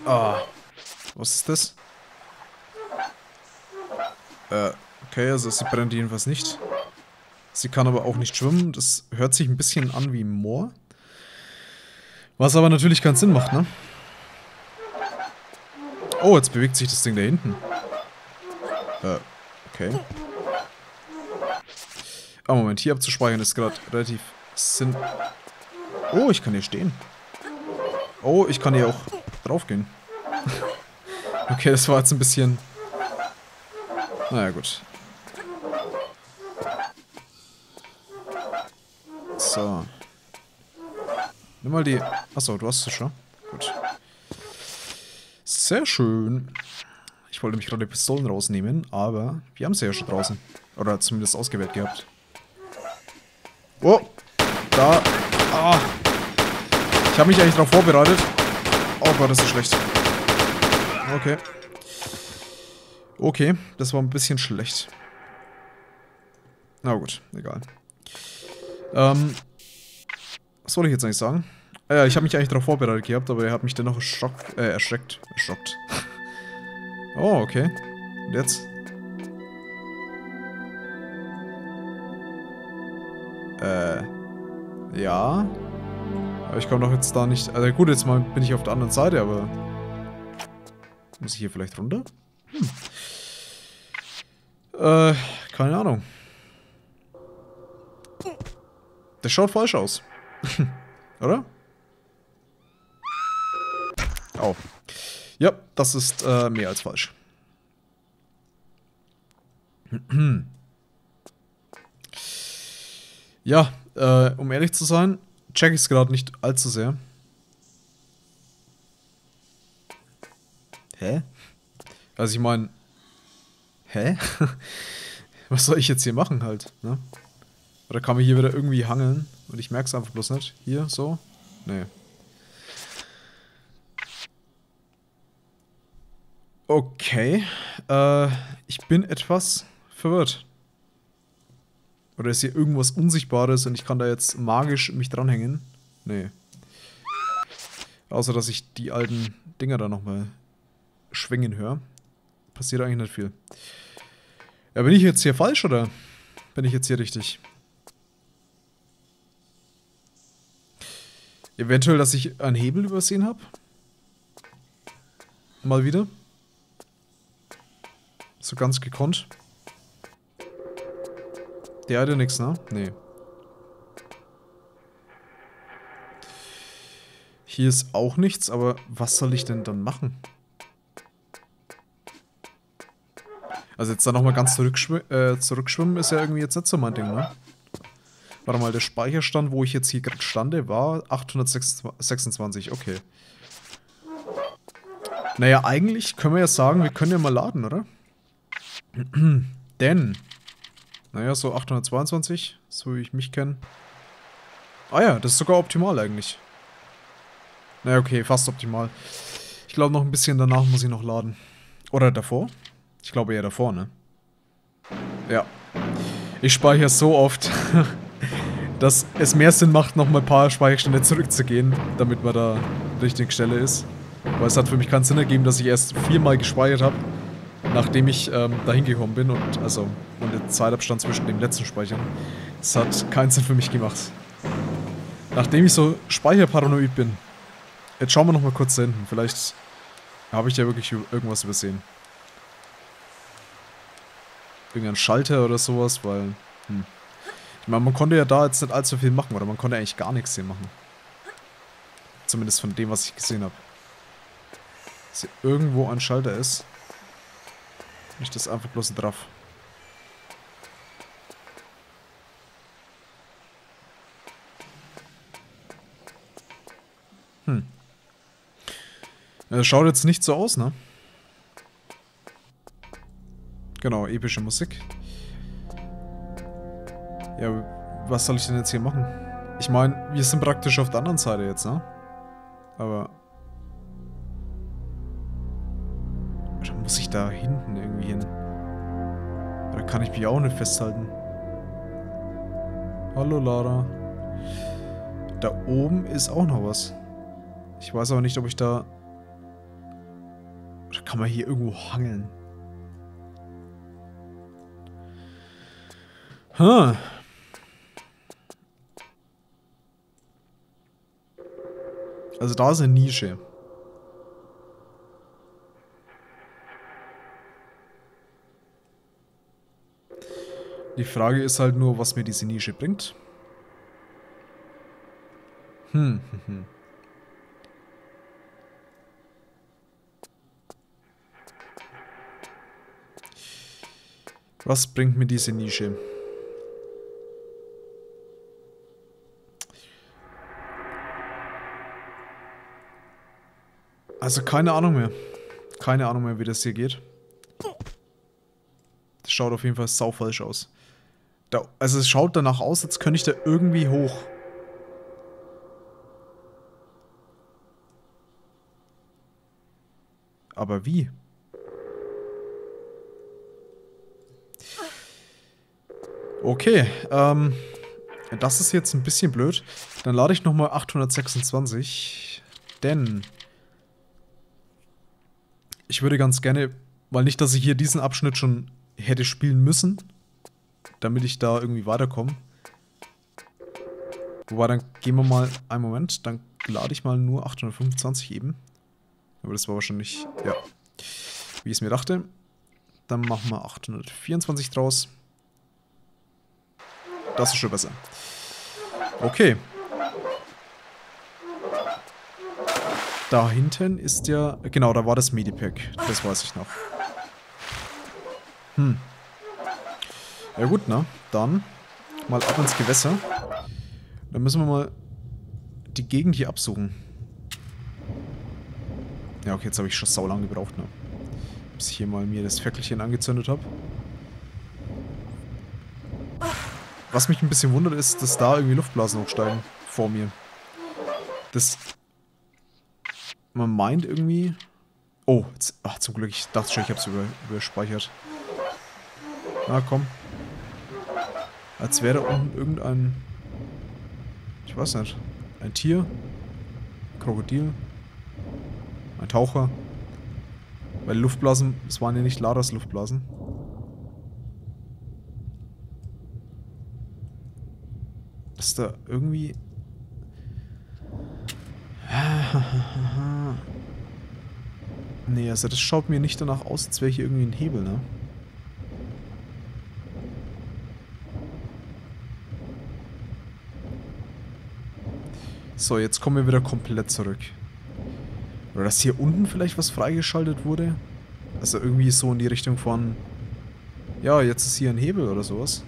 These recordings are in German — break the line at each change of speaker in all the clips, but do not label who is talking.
Ah, was ist das? Okay, also sie brennt jedenfalls nicht. Sie kann aber auch nicht schwimmen. Das hört sich ein bisschen an wie Moor. Was aber natürlich keinen Sinn macht, ne? Oh, jetzt bewegt sich das Ding da hinten. Okay. Ah, Moment, hier abzuspeichern ist gerade relativ sinn... Oh, ich kann hier stehen. Oh, ich kann hier auch draufgehen. Okay, das war jetzt ein bisschen... Naja, gut. So. Nimm mal die... Achso, du hast sie schon. Gut. Sehr schön. Ich wollte mich gerade die Pistolen rausnehmen, aber wir haben sie ja schon draußen. Oder zumindest ausgewählt gehabt. Oh! Da! Ah! Ich habe mich eigentlich darauf vorbereitet. Oh Gott, das ist schlecht. Okay. Okay, das war ein bisschen schlecht. Na gut, egal. Was wollte ich jetzt eigentlich sagen? Ja, ich habe mich eigentlich darauf vorbereitet gehabt, aber er hat mich dennoch erschreckt. Oh, okay. Und jetzt? Ja. Aber ich komme doch jetzt da nicht... Also gut, jetzt mal bin ich auf der anderen Seite, aber... Muss ich hier vielleicht runter? Keine Ahnung. Das schaut falsch aus. Oder? Oh. Ja, das ist mehr als falsch. Ja, um ehrlich zu sein, check ich es gerade nicht allzu sehr. Hä? Also ich meine... Hä? Was soll ich jetzt hier machen halt, ne? Oder kann man hier wieder irgendwie hangeln? Und ich merke es einfach bloß nicht. Hier, so? Nee. Okay. Ich bin etwas verwirrt. Oder ist hier irgendwas Unsichtbares und ich kann da jetzt magisch mich dranhängen? Nee. Außer, dass ich die alten Dinger da nochmal schwingen höre. Passiert eigentlich nicht viel. Ja, bin ich jetzt hier falsch oder bin ich jetzt hier richtig? Eventuell, dass ich einen Hebel übersehen habe? Mal wieder? So ganz gekonnt. Der hatte nix, ne? Nee. Hier ist auch nichts, aber was soll ich denn dann machen? Also jetzt da nochmal ganz zurückschwimmen ist ja irgendwie jetzt nicht so mein Ding, ne? Warte mal, der Speicherstand, wo ich jetzt hier gerade stande, war 826, okay. Naja, eigentlich können wir ja sagen, wir können ja mal laden, oder? Denn, naja, so 822, so wie ich mich kenne. Ah ja, das ist sogar optimal eigentlich. Naja, okay, fast optimal. Ich glaube, noch ein bisschen danach muss ich noch laden. Oder davor? Ich glaube eher davor, ne? Ja. Ich speichere so oft, dass es mehr Sinn macht, noch mal ein paar Speicherstände zurückzugehen, damit man da an der richtigen Stelle ist. Weil es hat für mich keinen Sinn ergeben, dass ich erst 4-mal gespeichert habe, nachdem ich da hingekommen bin und der Zeitabstand zwischen dem letzten Speichern. Das hat keinen Sinn für mich gemacht. Nachdem ich so speicherparanoid bin. Jetzt schauen wir noch mal kurz da hinten. Vielleicht habe ich ja wirklich irgendwas übersehen. Irgendein Schalter oder sowas, weil... Ich meine, man konnte ja da jetzt nicht allzu viel machen, oder man konnte eigentlich gar nichts hier machen. Zumindest von dem, was ich gesehen habe. Dass hier irgendwo ein Schalter ist. Nicht das einfach bloß ein Draff. Ja, das schaut jetzt nicht so aus, ne? Genau, epische Musik. Ja, was soll ich denn jetzt hier machen? Ich meine, wir sind praktisch auf der anderen Seite jetzt, ne? Aber... Oder muss ich da hinten irgendwie hin? Da kann ich mich auch nicht festhalten. Hallo, Lara. Da oben ist auch noch was. Ich weiß aber nicht, ob ich da Kann man hier irgendwo hangeln? Hm. Also da ist eine Nische. Die Frage ist halt nur, was mir diese Nische bringt. Was bringt mir diese Nische? Also keine Ahnung mehr. Keine Ahnung mehr, wie das hier geht. Das schaut auf jeden Fall saufalsch aus. Also es schaut danach aus, als könnte ich da irgendwie hoch. Aber wie? Okay, das ist jetzt ein bisschen blöd. Dann lade ich nochmal 826. Denn ich würde ganz gerne, weil nicht, dass ich hier diesen Abschnitt schon hätte spielen müssen, damit ich da irgendwie weiterkomme. Wobei, dann gehen wir mal, einen Moment, dann lade ich mal nur 825 eben. Aber das war wahrscheinlich, ja, wie ich es mir dachte. Dann machen wir 824 draus. Das ist schon besser. Okay. Da hinten ist ja, genau, da war das Medipack. Das weiß ich noch. Ja gut, ne? Dann mal ab ins Gewässer. Dann müssen wir mal die Gegend hier absuchen. Ja, okay, jetzt habe ich schon saulang gebraucht, ne? Bis ich hier mal mir das Fackelchen angezündet habe. Was mich ein bisschen wundert, ist, dass da irgendwie Luftblasen hochsteigen. Vor mir. Das... Man meint irgendwie... Oh, jetzt, ach, zum Glück, ich dachte schon, ich habe es überspeichert. Na, komm. Als wäre da unten irgendein... Ich weiß nicht. Ein Tier? Krokodil? Ein Taucher? Weil Luftblasen, es waren ja nicht Laras Luftblasen. Ist da irgendwie... Nee, also das schaut mir nicht danach aus, als wäre hier irgendwie ein Hebel, ne? So, jetzt kommen wir wieder komplett zurück. Oder dass hier unten vielleicht was freigeschaltet wurde? Also irgendwie so in die Richtung von... Ja, jetzt ist hier ein Hebel oder sowas.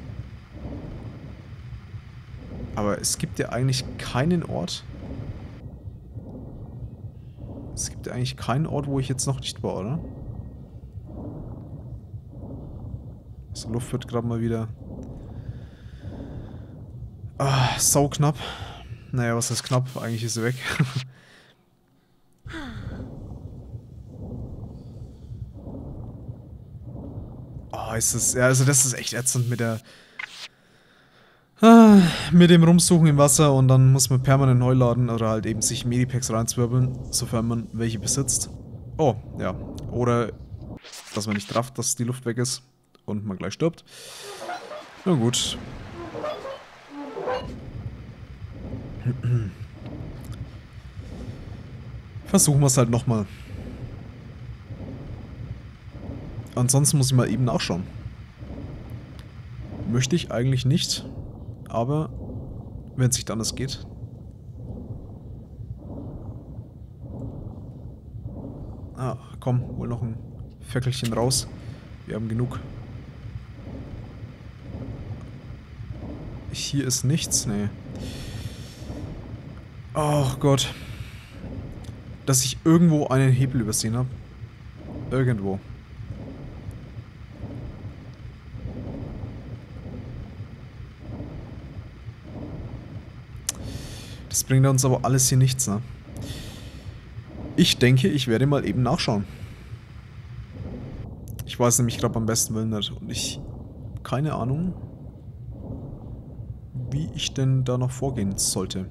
Aber es gibt ja eigentlich keinen Ort... Es gibt ja eigentlich keinen Ort, wo ich jetzt noch nicht war, oder? Die Luft wird gerade mal wieder... Ah, sauknapp. Naja, was heißt knapp? Eigentlich ist sie weg. Oh, ist das... Ja, also das ist echt ätzend mit der... mit dem Rumsuchen im Wasser und dann muss man permanent neu laden oder halt eben sich Medipacks reinzwirbeln, sofern man welche besitzt. Oh, ja. Oder, dass man nicht rafft, dass die Luft weg ist und man gleich stirbt. Na gut. Versuchen wir es halt nochmal. Ansonsten muss ich mal eben nachschauen. Möchte ich eigentlich nicht. Aber, wenn es nicht anders geht. Ah, komm, hol noch ein Fackelchen raus. Wir haben genug. Hier ist nichts, nee. Oh Gott. Dass ich irgendwo einen Hebel übersehen habe. Irgendwo. Das bringt uns aber alles hier nichts, ne? Ich denke, ich werde mal eben nachschauen. Ich weiß nämlich gerade beim besten Willen nicht. Und ich... Keine Ahnung, wie ich denn da noch vorgehen sollte.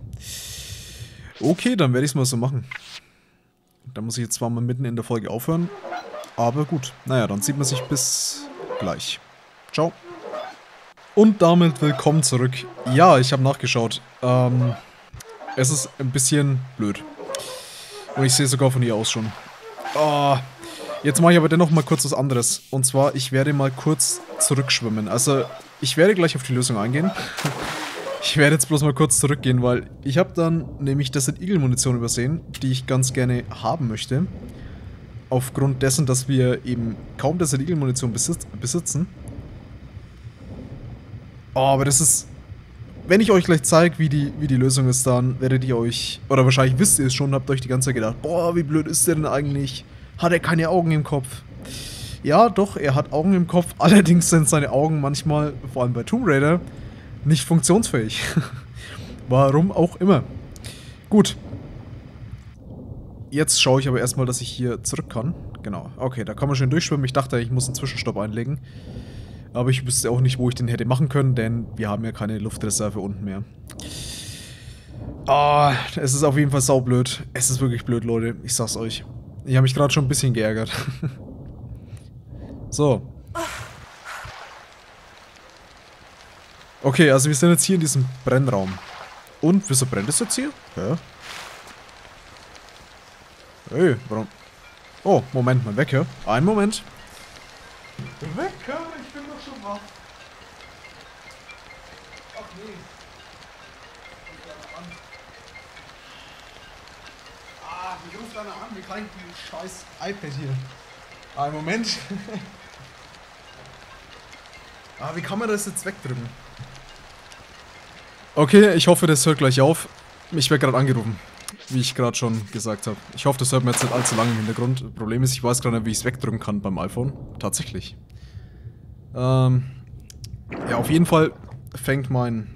Okay, dann werde ich es mal so machen. Da muss ich jetzt zwar mal mitten in der Folge aufhören. Aber gut. Naja, dann sieht man sich bis gleich. Ciao. Und damit willkommen zurück. Ja, ich habe nachgeschaut. Es ist ein bisschen blöd. Und ich sehe sogar von hier aus schon. Oh, jetzt mache ich aber dennoch mal kurz was anderes. Und zwar, ich werde mal kurz zurückschwimmen. Also, ich werde gleich auf die Lösung eingehen. Ich werde jetzt bloß mal kurz zurückgehen, weil ich habe dann nämlich Desert Eagle Munition übersehen, die ich ganz gerne haben möchte. Aufgrund dessen, dass wir eben kaum Desert Eagle Munition besitzen. Oh, aber das ist... Wenn ich euch gleich zeige, wie die Lösung ist, dann werdet ihr euch... Oder wahrscheinlich wisst ihr es schon, habt euch die ganze Zeit gedacht, boah, wie blöd ist der denn eigentlich? Hat er keine Augen im Kopf? Ja, doch, er hat Augen im Kopf. Allerdings sind seine Augen manchmal, vor allem bei Tomb Raider, nicht funktionsfähig. Warum auch immer. Gut. Jetzt schaue ich aber erstmal, dass ich hier zurück kann. Genau. Okay, da kann man schön durchschwimmen. Ich dachte, ich muss einen Zwischenstopp einlegen. Aber ich wüsste auch nicht, wo ich den hätte machen können, denn wir haben ja keine Luftreserve unten mehr. Ah, es ist auf jeden Fall saublöd. Es ist wirklich blöd, Leute. Ich sag's euch. Ich habe mich gerade schon ein bisschen geärgert. So. Okay, also wir sind jetzt hier in diesem Brennraum. Und, wieso brennt es jetzt hier? Hä? Hey, warum? Oh, Moment, mein Wecker. Einen Moment. Wecker, ich bin doch schon wach. Ach nee. Wie ruft einer an? Wie kann ich die scheiß iPad hier? Einen Moment. Wie kann man das jetzt wegdrücken? Okay, ich hoffe, das hört gleich auf. Ich werde gerade angerufen. Wie ich gerade schon gesagt habe. Ich hoffe, das hört mir jetzt nicht allzu lange im Hintergrund. Problem ist, ich weiß gerade nicht, wie ich es wegdrücken kann beim iPhone. Tatsächlich. Ja, auf jeden Fall fängt mein...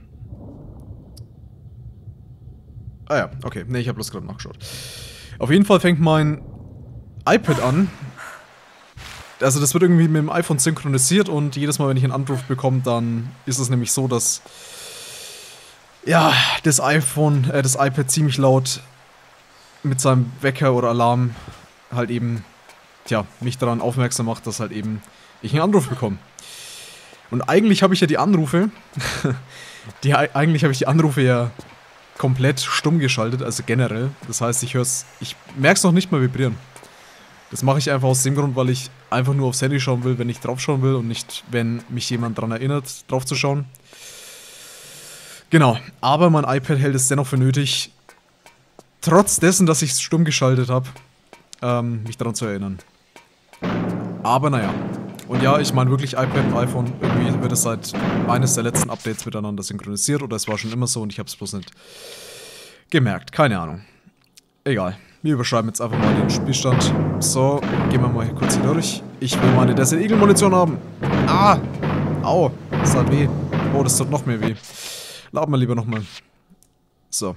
Ah ja, okay. Ne, ich habe bloß gerade nachgeschaut. Auf jeden Fall fängt mein iPad an. Also das wird irgendwie mit dem iPhone synchronisiert und jedes Mal, wenn ich einen Anruf bekomme, dann ist es nämlich so, dass... Ja, das iPad ziemlich laut mit seinem Wecker oder Alarm halt eben, tja, mich daran aufmerksam macht, dass halt eben ich einen Anruf bekomme. Und eigentlich habe ich ja die Anrufe, eigentlich habe ich die Anrufe ja komplett stumm geschaltet, also generell. Das heißt, ich merke es noch nicht mal vibrieren. Das mache ich einfach aus dem Grund, weil ich einfach nur aufs Handy schauen will, wenn ich drauf schauen will und nicht, wenn mich jemand daran erinnert, drauf zu schauen. Genau, aber mein iPad hält es dennoch für nötig, trotz dessen, dass ich es stumm geschaltet habe, mich daran zu erinnern. Aber naja. Und ja, ich meine wirklich iPad und iPhone, irgendwie wird es seit eines der letzten Updates miteinander synchronisiert oder es war schon immer so und ich habe es bloß nicht gemerkt. Keine Ahnung. Egal. Wir überschreiben jetzt einfach mal den Spielstand. So, gehen wir mal hier kurz hier durch. Ich will meine Desert Eagle Munition haben. Ah! Au! Das hat weh. Oh, das tut noch mehr weh. Laden wir lieber nochmal. So.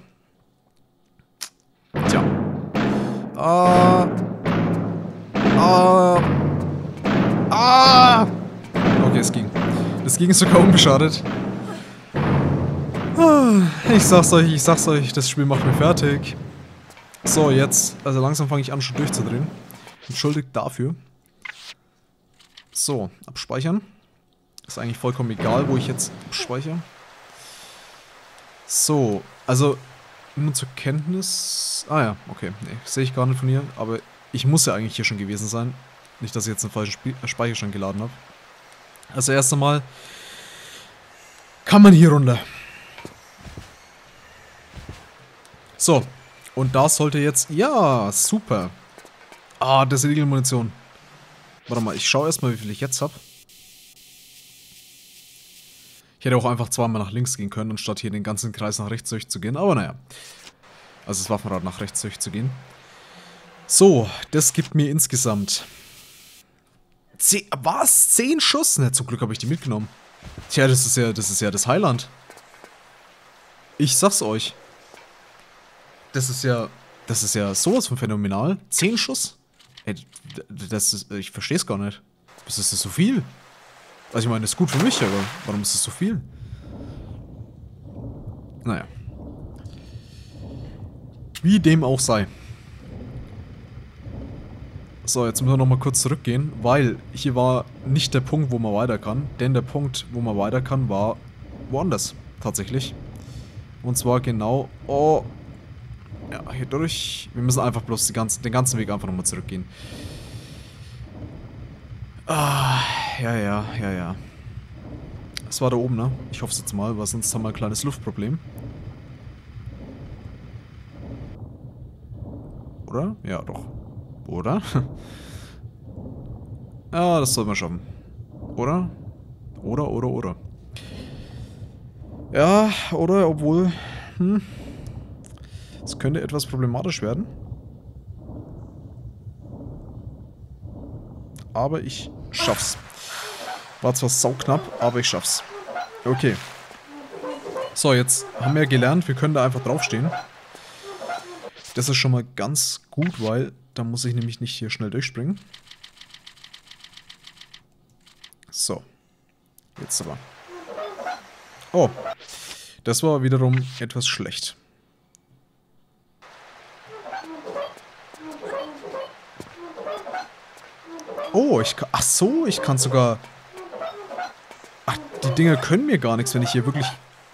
Tja. Okay, es ging. Es ging sogar unbeschadet. Ich sag's euch, das Spiel macht mir fertig. So, jetzt. Also langsam fange ich an, schon durchzudrehen. Entschuldigt dafür. So, abspeichern. Ist eigentlich vollkommen egal, wo ich jetzt abspeichere. So, also nur zur Kenntnis... Ah ja, okay, nee, sehe ich gar nicht von hier, aber ich muss ja eigentlich hier schon gewesen sein. Nicht, dass ich jetzt einen falschen Speicherstand geladen habe. Also erst einmal kann man hier runter. So, und da sollte jetzt... Ja, super. Ah, das ist die Munition. Warte mal, ich schaue erstmal, wie viel ich jetzt habe. Ich hätte auch einfach zweimal nach links gehen können, anstatt hier den ganzen Kreis nach rechts durchzugehen. Aber naja. Also das Waffenrad nach rechts durchzugehen. So, das gibt mir insgesamt... Was? 10 Schuss? Ne, zum Glück habe ich die mitgenommen. Tja, das ist ja das Highland. Ich sag's euch. Das ist ja sowas von phänomenal. 10 Schuss? Ey, ich versteh's gar nicht. Was ist das so viel? Also ich meine, das ist gut für mich, aber warum ist das so viel? Naja. Wie dem auch sei. So, jetzt müssen wir nochmal kurz zurückgehen, weil hier war nicht der Punkt, wo man weiter kann. Denn der Punkt, wo man weiter kann, war woanders. Tatsächlich. Und zwar genau... Oh... Ja, hier durch. Wir müssen einfach bloß den ganzen Weg einfach nochmal zurückgehen. Ah, ja. Es war da oben, ne? Ich hoffe es jetzt mal, weil sonst haben wir ein kleines Luftproblem. Oder? Ja, doch. Oder? Ja, das sollten wir schaffen. Oder? Oder. Ja, oder, obwohl... Es könnte etwas problematisch werden. Aber ich schaff's. War zwar sauknapp, aber ich schaff's. Okay. So, jetzt haben wir gelernt, wir können da einfach draufstehen. Das ist schon mal ganz gut, weil da muss ich nämlich nicht hier schnell durchspringen. So. Jetzt aber. Oh. Das war wiederum etwas schlecht. Oh, ich kann... Ach so, ich kann sogar... Ach, die Dinger können mir gar nichts, wenn ich hier wirklich...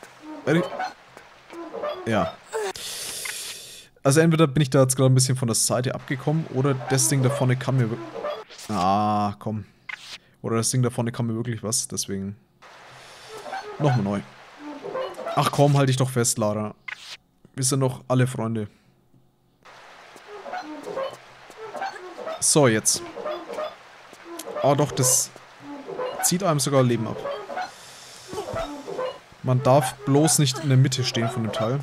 Ja. Also entweder bin ich da jetzt gerade ein bisschen von der Seite abgekommen, oder das Ding da vorne kann mir... Ah, komm. Oder das Ding da vorne kann mir wirklich was, deswegen... Nochmal neu. Ach komm, halt dich doch fest, Lara. Wir sind doch alle Freunde. So, jetzt. Oh doch, das zieht einem sogar Leben ab. Man darf bloß nicht in der Mitte stehen von dem Teil.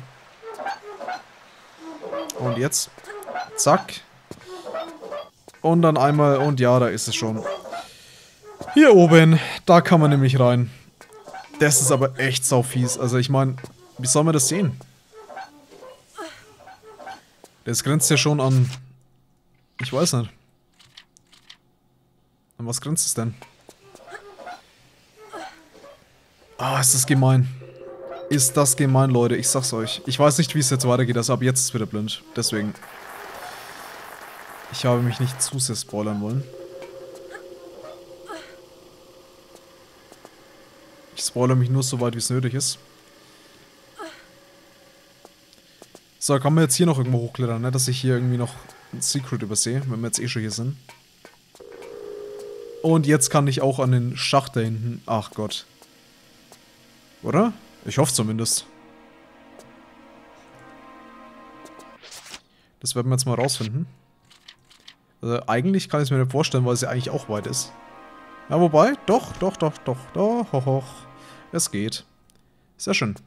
Und jetzt. Zack. Und dann einmal, und ja, da ist es schon. Hier oben, da kann man nämlich rein. Das ist aber echt saufies. Also ich meine, wie soll man das sehen? Das grenzt ja schon an... Ich weiß nicht. An was grenzt es denn? Ah, ist das gemein. Ist das gemein, Leute. Ich sag's euch. Ich weiß nicht, wie es jetzt weitergeht, also ab jetzt ist es wieder blind. Deswegen. Ich habe mich nicht zu sehr spoilern wollen. Ich spoilere mich nur so weit, wie es nötig ist. So, kann man jetzt hier noch irgendwo hochklettern, ne? Dass ich hier irgendwie noch ein Secret übersehe, wenn wir jetzt eh schon hier sind. Und jetzt kann ich auch an den Schacht da hinten. Ach Gott. Oder? Ich hoffe zumindest. Das werden wir jetzt mal rausfinden. Also eigentlich kann ich es mir nicht vorstellen, weil es ja eigentlich auch weit ist. Ja, wobei, doch. Es geht. Sehr schön.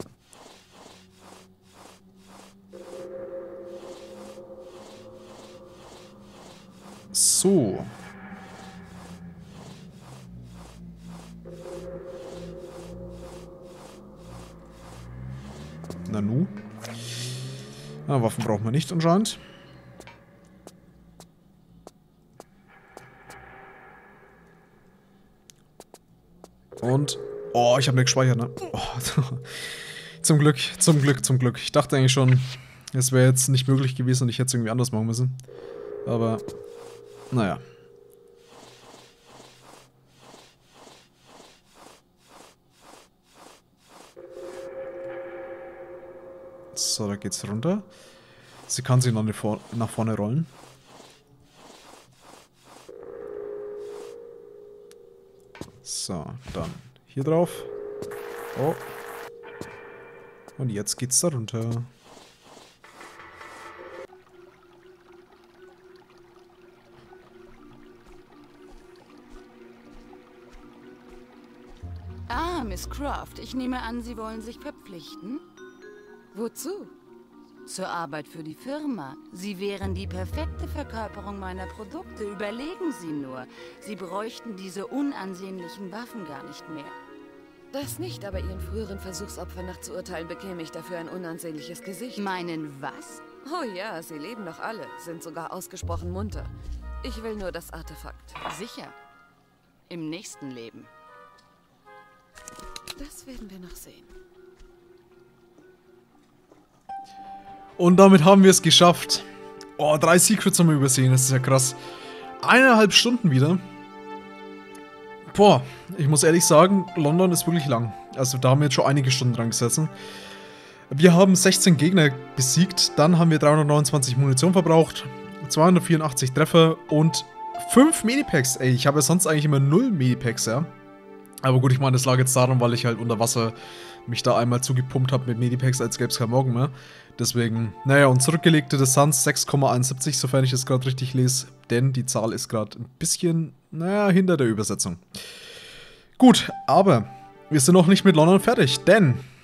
So. Nanu. Ja, Waffen braucht man nicht anscheinend. Und... Oh, ich habe nicht gespeichert, ne? Oh. Zum Glück. Ich dachte eigentlich schon, es wäre jetzt nicht möglich gewesen und ich hätte es irgendwie anders machen müssen. Aber... Naja. So, da geht's runter. Sie kann sich noch nach vorne rollen. So, dann hier drauf. Oh. Und jetzt geht's da runter.
Ah, Miss Croft, ich nehme an, Sie wollen sich verpflichten? Wozu? Zur Arbeit für die Firma. Sie wären die perfekte Verkörperung meiner Produkte. Überlegen Sie nur. Sie bräuchten diese unansehnlichen Waffen gar nicht mehr.
Das nicht, aber Ihren früheren Versuchsopfern nach zu urteilen, bekäme ich dafür ein unansehnliches Gesicht.
Meinen was?
Oh ja, sie leben noch alle, sind sogar ausgesprochen munter. Ich will nur das Artefakt.
Sicher. Im nächsten Leben.
Das werden wir noch sehen.
Und damit haben wir es geschafft. Oh, 3 Secrets haben wir übersehen, das ist ja krass. 1,5 Stunden wieder. Boah, ich muss ehrlich sagen, London ist wirklich lang. Also da haben wir jetzt schon einige Stunden dran gesessen. Wir haben 16 Gegner besiegt, dann haben wir 329 Munition verbraucht, 284 Treffer und 5 Medipacks. Ey, ich habe ja sonst eigentlich immer 0 Medipacks, ja. Aber gut, ich meine, das lag jetzt daran, weil ich halt unter Wasser mich da einmal zugepumpt habe mit Medipacks, als gäbe es keinen Morgen mehr. Deswegen, naja, und zurückgelegte Distanz 6,71, sofern ich das gerade richtig lese, denn die Zahl ist gerade ein bisschen, naja, hinter der Übersetzung. Gut, aber wir sind noch nicht mit London fertig, denn